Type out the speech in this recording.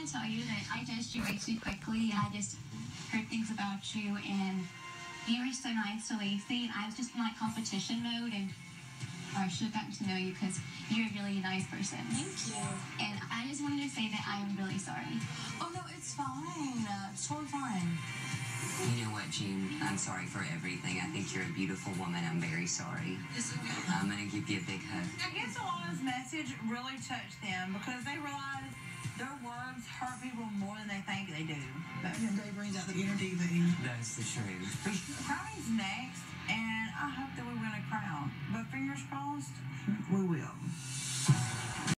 want to tell you that I judged you way too quickly. I just heard things about you, and you were so nice to Lacey, and I was just in like competition mode, and I should have gotten to know you because you're a really nice person. Thank you. And I just wanted to say that I am really sorry. Oh, no, it's fine. It's totally fine. You know what, Jean? I'm sorry for everything. I think you're a beautiful woman. I'm very sorry. I'm going to give you a big hug. I guess Alana's message really touched them because they realize their words hurt people more than they think they do. That day brings out the inner diva. That's the truth. Crowning's next, and I hope that we win a crown. But fingers crossed, We will.